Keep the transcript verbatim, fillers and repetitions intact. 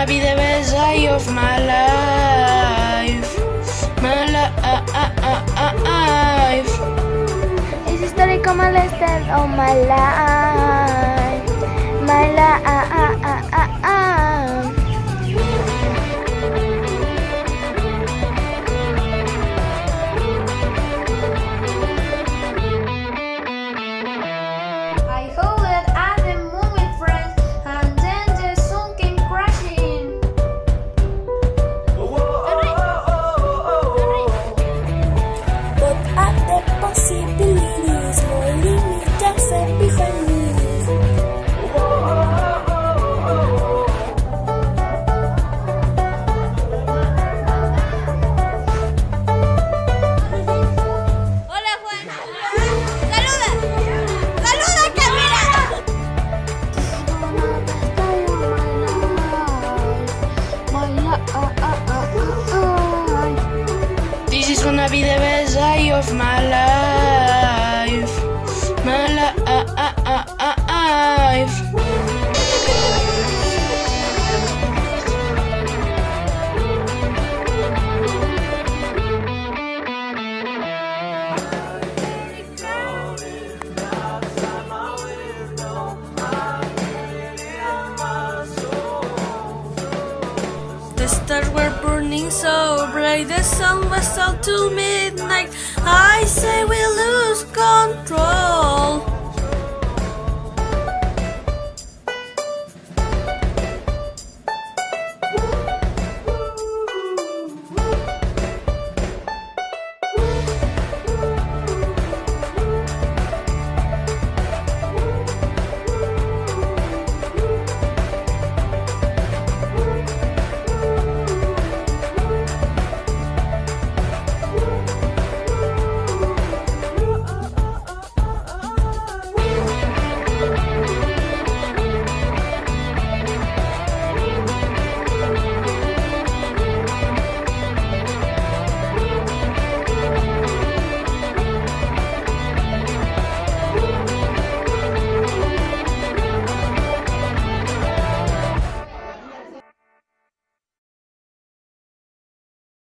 gonna be the best day of my life. My life. It's historic on my list and all my life. My life. I hollered at the moon with friends, and then the sun came crashing. But at the possibilities, no limit, just epiphanies. Hola Juan, saluda, saluda Camila. This is gonna be the best day of my life. My life. The stars were burning so bright, the sun was out till midnight. I say we lose control.